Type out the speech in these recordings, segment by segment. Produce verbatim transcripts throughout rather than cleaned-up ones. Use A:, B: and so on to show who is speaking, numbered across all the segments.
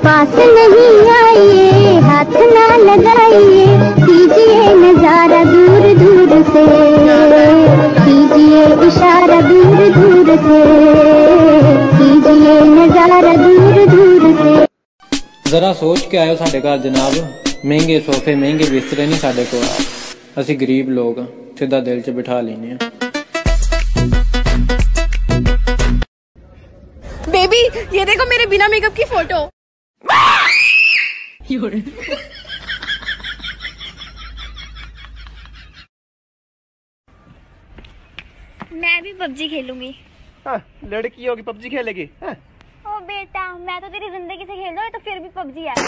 A: पास नहीं आइए, हाथ ना लगाइए, कीजिए नजारा दूर दूर से, कीजिए इशारा दूर दूर से, कीजिए नजारा दूर दूर से।
B: जरा सोच के आयो साडे घर जनाब, महंगे सोफे महंगे बिस्तरे नहीं साडे कोल, असी गरीब लोग सीधा दिल च बिठा लेने।
C: बेबी ये देखो मेरे बिना मेकअप की फोटो। मैं भी पबजी खेलूंगी।
D: हाँ, लड़की होगी पबजी खेलेगी? हाँ।
C: ओ बेटा मैं तो तेरी जिंदगी से खेल रहा हूँ तो फिर भी पबजी है।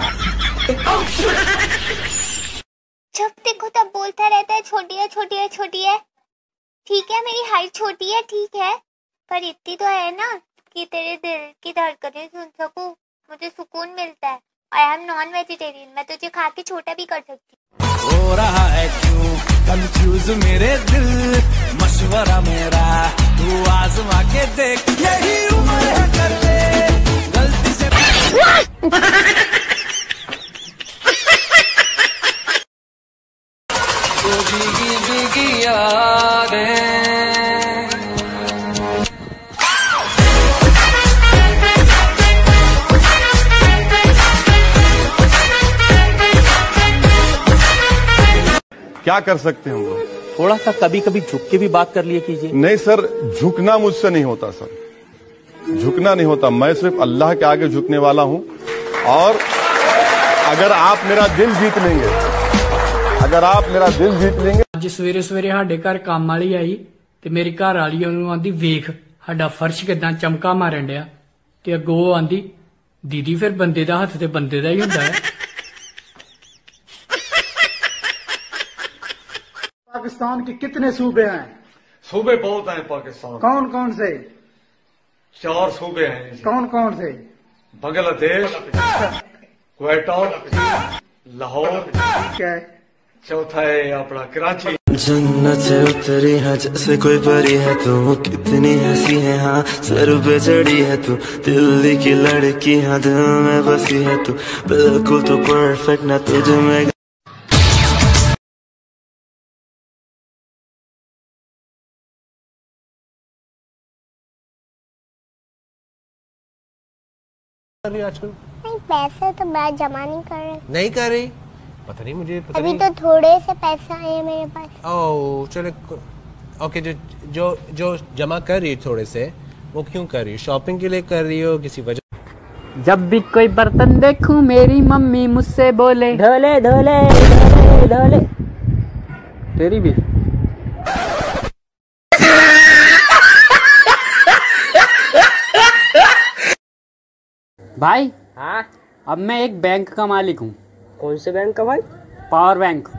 E: जब देखो तब बोलता रहता है छोटी है छोटी है छोटी है। ठीक है मेरी हाइट छोटी है ठीक है, पर इतनी तो है ना कि तेरे दिल की धड़कनें सुन सकूं, मुझे सुकून मिलता है। आई एम नॉन वेजिटेरियन, मैं तुझे खा के छोटा भी कर सकती हूँ।
F: हो रहा है क्यों कंफ्यूज मेरे दिल, मशवरा मेरा तू आजमा के देख, यही उम्र है कर ले गलती से। तो भीगी भीगी यादें।
G: क्या कर सकते हैं हम लोग?
D: थोड़ा सा कभी कभी झुक के भी बात कर लिया कीजिए।
G: नहीं सर, झुकना मुझसे नहीं होता सर, झुकना नहीं होता। मैं सिर्फ अल्लाह के आगे झुकने वाला हूं। और अगर आप मेरा दिल जीत लेंगे, अगर आप मेरा दिल जीत लेंगे।
B: ਅੱਜ ਸਵੇਰੇ ਸਵੇਰੇ ਸਾਡੇ ਘਰ ਕੰਮ ਵਾਲੀ ਆਈ ਤੇ ਮੇਰੀ ਘਰ ਵਾਲੀ ਉਹਨੂੰ ਆਂਦੀ ਵੇਖ ਸਾਡਾ ਫਰਸ਼ ਕਿਦਾਂ ਚਮਕਾ ਮਾਰਨ ਡਿਆ, ਤੇ ਅੱਗੋਂ ਆਂਦੀ ਦੀਦੀ ਫਿਰ ਬੰਦੇ ਦਾ ਹੱਥ ਤੇ ਬੰਦੇ ਦਾ ਹੀ ਹੁੰਦਾ ਹੈ।
H: पाकिस्तान के कितने सूबे हैं?
I: सूबे बहुत हैं पाकिस्तान।
H: कौन कौन से?
I: चार सूबे हैं।
H: कौन कौन से?
I: बांग्लादेश, क्वेटा, लाहौर,
H: क्या है?
I: चौथा है अपना कराची।
F: जन्नत से उतरी है जैसे कोई परी है तू, कितनी हंसी है हाँ सर पे चढ़ी है तू, दिल्ली की लड़की हाँ दिल में बसी है तू, बिल्कुल तू परफेक्ट ना तुझे में।
E: नहीं पैसे तो मैं जमा नहीं कर रही।
J: नहीं कर रही? पता नहीं मुझे पता
E: अभी
J: नहीं।
E: तो थोड़े से पैसे आए हैं मेरे पास।
J: ओह चलो ओके, जो जो जो जमा कर रही है थोड़े से, वो क्यों कर रही है? शॉपिंग के लिए कर रही हो किसी वजह?
B: जब भी कोई बर्तन देखूं मेरी मम्मी मुझसे बोले
K: धोले धोले धोले धोले।
B: तेरी भी भाई।
K: हाँ
B: अब मैं एक बैंक का मालिक हूँ।
K: कौन से बैंक का भाई?
B: Power bank.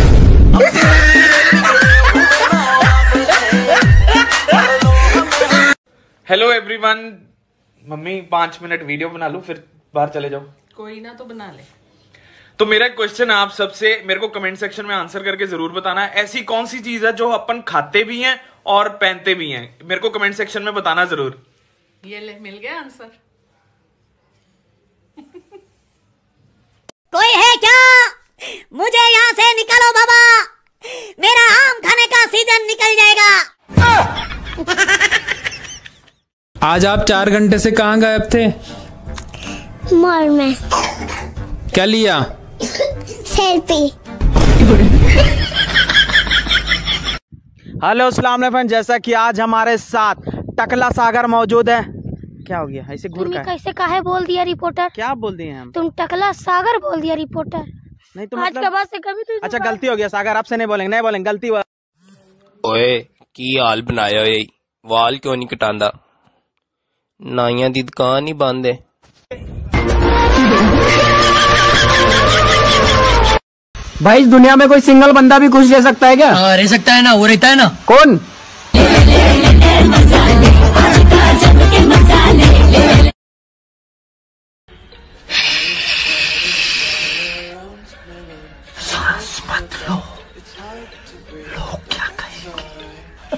L: Hello everyone. Mummy पांच मिनट वीडियो बना लूं फिर बाहर चले जाओ?
M: कोई ना तो बना ले।
L: तो मेरा क्वेश्चन आप सबसे, मेरे को कमेंट सेक्शन में आंसर करके जरूर बताना है, ऐसी कौन सी चीज है जो अपन खाते भी हैं और पहनते भी हैं? मेरे को कमेंट सेक्शन में बताना जरूर।
M: ये ले मिल गया आंसर।
E: कोई है क्या? मुझे यहाँ से निकालो बाबा, मेरा आम खाने का सीजन निकल जाएगा।
B: आज आप चार घंटे से कहाँ गायब थे?
E: मॉल में।
B: क्या लिया?
E: सेल्फी।
D: हेलो अस्सलाम वालेकुम। जैसा कि आज हमारे साथ टकला सागर मौजूद है। क्या हो गया ऐसे घूर का?
E: कैसे काहे बोल दिया रिपोर्टर?
D: क्या बोल दिए हम?
E: तुम टकला सागर बोल दिया रिपोर्टर।
D: नहीं तो
E: आज
D: मतलब...
E: के बाद से कभी तो
D: अच्छा गलती हो गया सागर, आपसे नहीं बोलेंगे, नहीं बोलेंगे, गलती हुआ।
N: ओए की हाल बनाया ये वाल क्यों नहीं कटांदा? नाइयां दी दुकान ही बंद है।
B: भाई इस दुनिया में कोई सिंगल बंदा भी खुश रह सकता है क्या?
K: हाँ रह सकता है ना, वो रहता है ना।
B: कौन?
F: सांस मत लो, लोग क्या कहेंगे?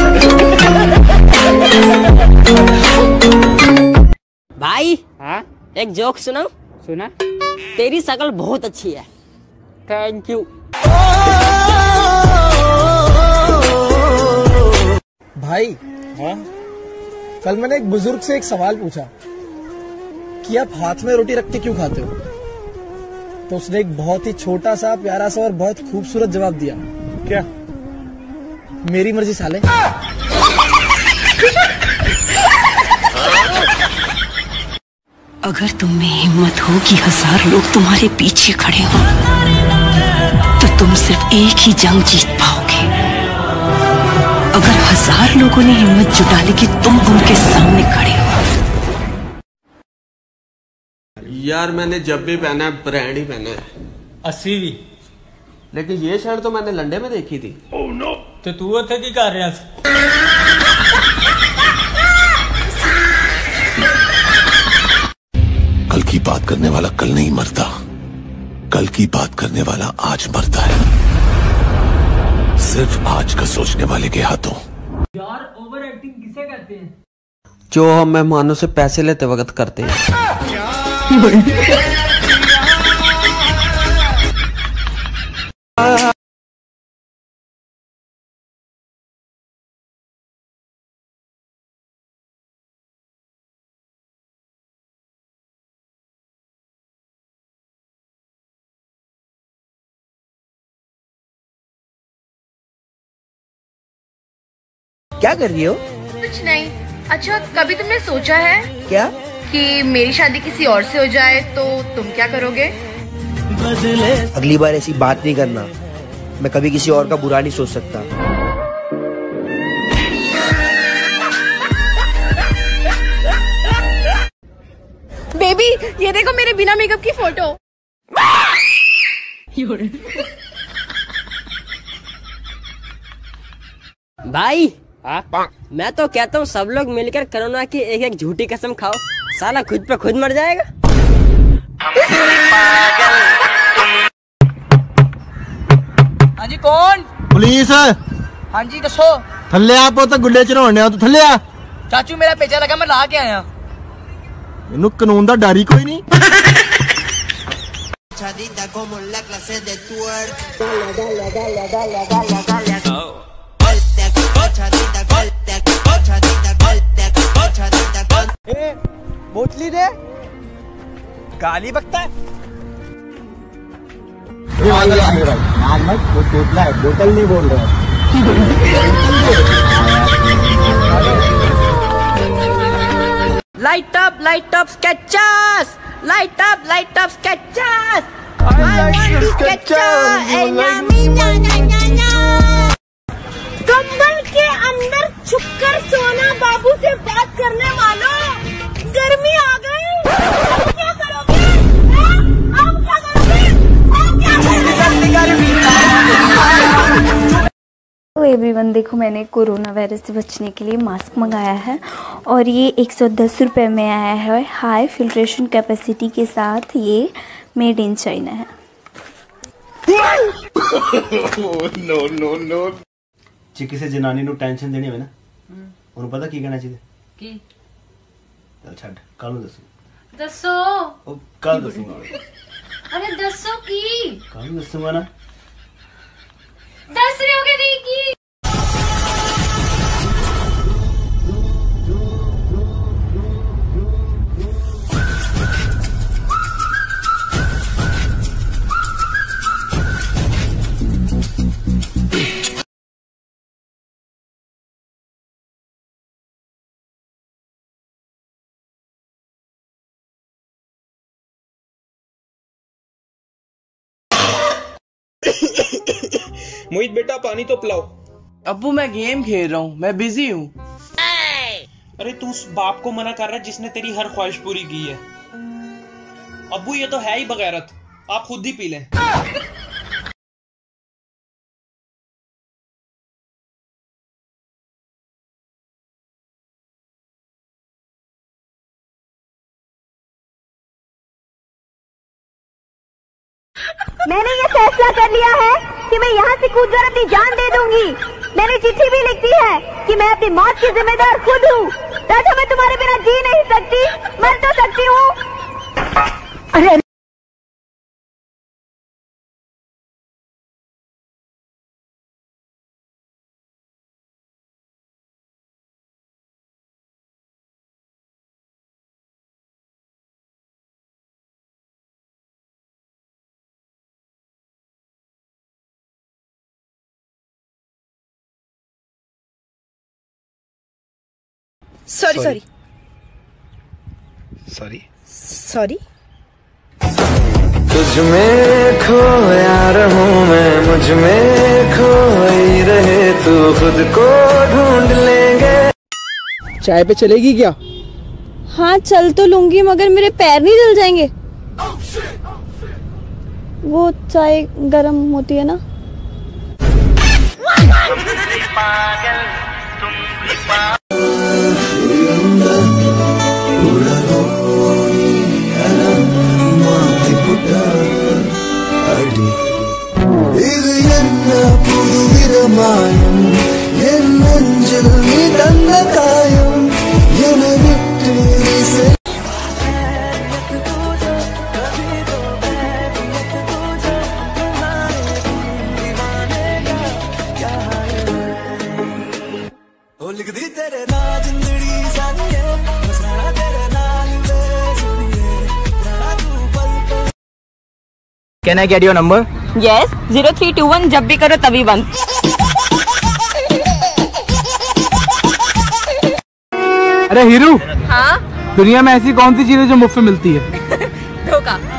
K: भाई
D: हाँ
K: एक जोक सुनाऊं? सुना। तेरी शक्ल बहुत अच्छी है। Thank you.
O: भाई हाँ, कल मैंने एक बुजुर्ग से एक सवाल पूछा कि आप हाथ में रोटी रख के क्यों खाते हो, तो उसने एक बहुत ही छोटा सा प्यारा सा और बहुत खूबसूरत जवाब दिया। क्या? मेरी मर्जी साले।
P: अगर तुम में हिम्मत हो कि हजार लोग तुम्हारे पीछे खड़े हों, तो तुम सिर्फ एक ही जंग जीत पाओगे। अगर हजार लोगों ने हिम्मत जुटा ली कि तुम उनके सामने खड़े हो।
J: यार मैंने जब भी पहना है ब्रांड ही पहना है। अस्सी भी। लेकिन ये शर्ट तो मैंने लंडे में देखी थी। oh, no.
B: तो तू उत्थे की कर रहा है?
Q: कल की बात करने वाला कल नहीं मरता, कल की बात करने वाला आज मरता है। सिर्फ आज का सोचने वाले के हाथों।
B: यार ओवर एक्टिंग किसे कहते हैं?
J: जो हम मेहमानों से पैसे लेते वक्त करते हैं।
R: क्या कर रही हो?
S: कुछ नहीं। अच्छा कभी तुमने सोचा है
R: क्या
S: कि मेरी शादी किसी और से हो जाए तो तुम क्या करोगे?
R: अगली बार ऐसी बात नहीं करना, मैं कभी किसी और का बुरा नहीं सोच सकता।
S: बेबी ये देखो मेरे बिना मेकअप की फोटो।
K: भाई हाँ? मैं तो कहता हूँ सब लोग मिलकर कोरोना की एक एक झूठी कसम खाओ, साला खुद पे खुद मर जाएगा।
T: हाँ जी कौन?
O: पुलिस।
T: हाँ जी दसो।
O: थल्ले आप तो गुड्डे चढ़ाने तू थल्ले आ।
T: चाचू मेरा पेचा लगा मैं ला के आया।
O: इनू कानून दा डर ही कोई नहीं।
R: ए, बोतली दे। गाली बकता है। बोतला है, बोतल नहीं बोल रहा।
T: Light up light up Skechers, light up light up Skechers. I want this sketcher, eh, nyami, nya, nya, nya, nya। कंबल के अंदर छुपकर सोना बाबू से बात करने वालों, गर्मी आ गई। अब क्या करोगे? हाँ? अब क्या करोगे? अब क्या करोगे?
U: तो एवरीवन देखो, मैंने कोरोना वायरस से बचने के लिए मास्क मंगाया है और ये एक सौ दस रुपये में आया है। हाई फिल्ट्रेशन कैपेसिटी के साथ ये मेड इन चाइना है।
R: No no no. जी किसी जनानी नु टेंशन देनी है ना, उन्हें पता की कहना चाहिए की? चल छड़ कल नु दसो।
S: दसो।
R: ओ कल दसूंगा।
S: अरे दसो की?
R: कल दसूंगा ना।
S: दस रहे होगे नहीं की?
V: मोहित बेटा पानी तो पिलाओ।
W: अब्बू मैं गेम खेल रहा हूँ, मैं बिजी हूँ।
V: अरे तू उस बाप को मना कर रहा है जिसने तेरी हर ख्वाहिश पूरी की है। अब्बू ये तो है ही बगैरत, आप खुद ही पी लें।
A: मैंने ये फैसला कर लिया है कि मैं यहाँ से कूद कर अपनी जान दे दूंगी। मैंने चिट्ठी भी लिख दी है कि मैं अपनी मौत की जिम्मेदार खुद हूँ। राजा मैं तुम्हारे बिना जी नहीं सकती, मर तो सकती हूँ अरे
S: सॉरी सॉरी
R: सॉरी
S: सॉरी।
F: तुझ में खोया रहूं मैं, मुझ में खोई रहे तू, खुद को ढूंढ लेंगे।
O: चाय पे चलेगी क्या?
U: हाँ चल तो लूंगी, मगर मेरे पैर नहीं जल जाएंगे? वो चाय गरम होती है ना।
D: Can I get your number?
U: Yes zero three two one जब भी करो तभी बंद।
D: अरे हीरू,
U: हाँ
D: दुनिया में ऐसी कौन सी चीज है जो मुफ्त में मिलती है?
U: धोखा।